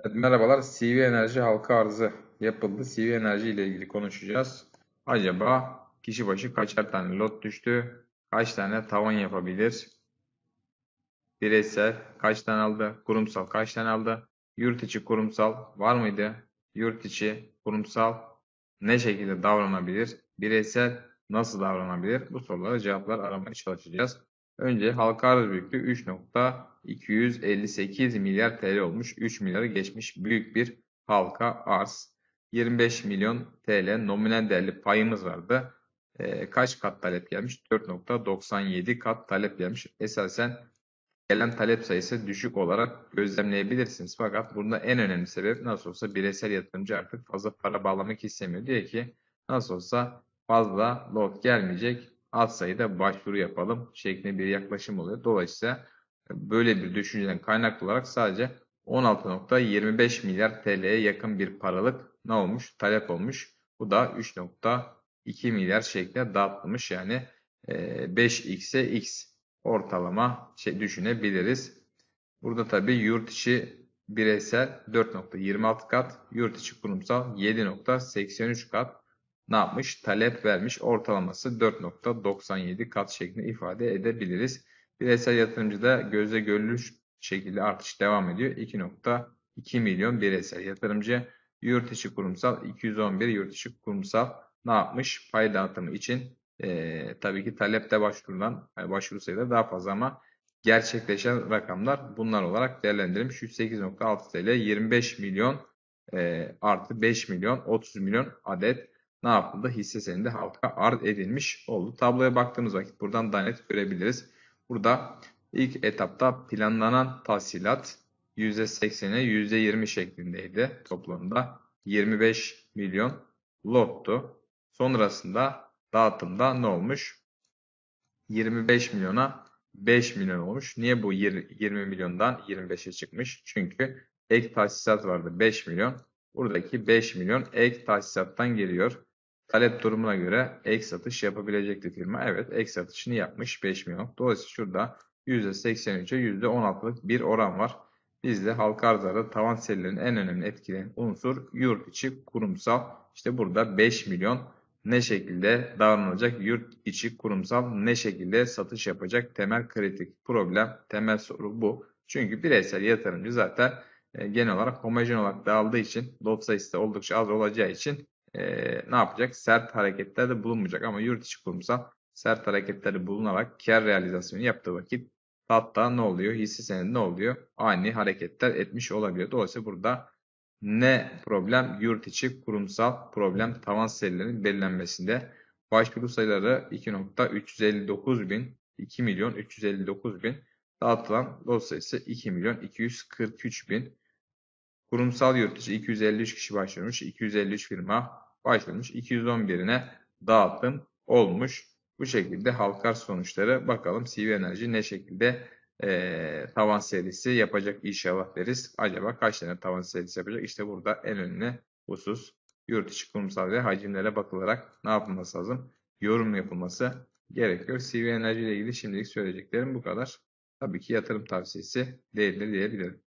Evet, merhabalar. CV Enerji halka arzı yapıldı. CV Enerji ile ilgili konuşacağız. Acaba kişi başı kaçar tane lot düştü? Kaç tane tavan yapabilir? Bireysel kaç tane aldı? Kurumsal kaç tane aldı? Yurt içi kurumsal var mıydı? Yurt içi kurumsal ne şekilde davranabilir? Bireysel nasıl davranabilir? Bu sorulara cevaplar aramaya çalışacağız. Önce halka arz büyüklüğü 3,258 milyar TL olmuş. 3 milyarı geçmiş büyük bir halka arz. 25 milyon TL nominal değerli payımız vardı. Kaç kat talep gelmiş? 4,97 kat talep gelmiş. Esasen gelen talep sayısı düşük olarak gözlemleyebilirsiniz. Fakat burada en önemli sebep nasıl olsa bireysel yatırımcı artık fazla para bağlamak istemiyor. Diyor ki nasıl olsa fazla lot gelmeyecek, az sayıda başvuru yapalım şeklinde bir yaklaşım oluyor. Dolayısıyla böyle bir düşünceden kaynaklı olarak sadece 16,25 milyar TL'ye yakın bir paralık ne olmuş? Talep olmuş. Bu da 3,2 milyar şeklinde dağıtılmış. Yani 5x'e x ortalama düşünebiliriz. Burada tabii yurt içi bireysel 4,26 kat, yurt içi kurumsal 7,83 kat ne yapmış? Talep vermiş. Ortalaması 4,97 kat şeklinde ifade edebiliriz. Bireysel yatırımcıda gözle görülür şekilde artış devam ediyor. 2,2 milyon bireysel yatırımcı, yurt içi kurumsal 211, yurt içi kurumsal ne yapmış? Pay dağıtımı için tabii ki talepte başvurulan başvuru sayıları daha fazla ama gerçekleşen rakamlar bunlar olarak değerlendirilmiş. 108,6 TL 25 milyon artı 5 milyon 30 milyon adet ne yapıldı? Hisse senedi halka arz edilmiş oldu. Tabloya baktığımız vakit buradan daha net görebiliriz. Burada ilk etapta planlanan tahsilat %80'e %20 şeklindeydi. Toplamda 25 milyon lottu. Sonrasında dağıtımda ne olmuş? 25 milyona 5 milyon olmuş. Niye bu 20 milyondan 25'e çıkmış? Çünkü ek tahsisat vardı 5 milyon. Buradaki 5 milyon ek tahsisattan geliyor. Talep durumuna göre ek satış yapabilecekti firma. Evet, ek satışını yapmış 5 milyon. Dolayısıyla şurada %83'e %16'lık bir oran var. Bizde halka arzlarda tavan serilerinin en önemli etkileyen unsur yurt içi kurumsal. İşte burada 5 milyon ne şekilde davranacak, yurt içi kurumsal ne şekilde satış yapacak, temel kritik problem, temel soru bu. Çünkü bireysel yatırımcı zaten genel olarak homojen olarak dağıldığı için, lot sayısı da oldukça az olacağı için ne yapacak? Sert hareketlerde bulunmayacak ama yurt içi kurumsal sert hareketlerde bulunarak kar realizasyonu yaptığı vakit hatta ne oluyor? Hisse senedi ne oluyor? Ani hareketler etmiş olabiliyor. Dolayısıyla burada ne problem? Yurt içi kurumsal problem tavan serilerinin belirlenmesinde. Başvuru sayıları 2,359 bin, 2 milyon 359 bin. Dağıtılan lot sayısı 2 milyon 243 bin. Kurumsal yurt içi 253 kişi başvurmuş, 253 firma başvurmuş, 211'ine dağıtım olmuş. Bu şekilde halka sonuçları bakalım CV Enerji ne şekilde tavan serisi yapacak inşallah deriz. Acaba kaç tane tavan serisi yapacak? İşte burada en önemli husus yurt içi kurumsal ve hacimlere bakılarak ne yapılması lazım? Yorum yapılması gerekiyor. CV Enerji ile ilgili şimdilik söyleyeceklerim bu kadar. Tabii ki yatırım tavsiyesi değildir diyebilirim.